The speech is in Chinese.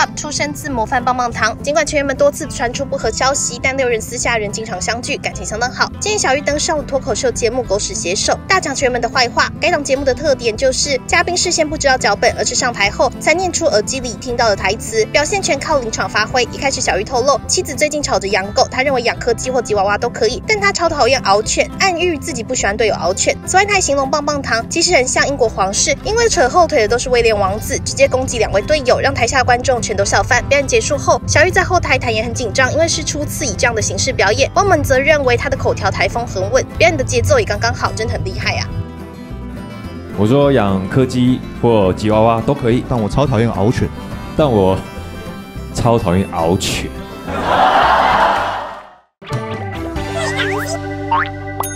Club 出身自模范棒棒糖，尽管成员们多次传出不和消息，但6人私下仍经常相聚，感情相当好。今年小玉登上了脱口秀节目《狗屎写手》，大讲成员们的坏话。该档节目的特点就是嘉宾事先不知道脚本，而是上台后才念出耳机里听到的台词，表现全靠临场发挥。一开始小玉透露，妻子最近吵着养狗，他认为养柯基或吉娃娃都可以，但他超讨厌獒犬，暗喻自己不喜欢队友獒犬。此外，他还形容棒棒糖其实很像英国皇室，因为扯后腿的都是威廉王子，直接攻击2位队友，让台下观众全都笑翻。表演结束后，小玉在后台坦言很紧张，因为是初次以这样的形式表演。网友们则认为他的口条台风很稳，表演的节奏也刚刚好，真的很厉害啊！ 我说养柯基或吉娃娃都可以， 但我超讨厌獒犬， 但我超讨厌獒犬。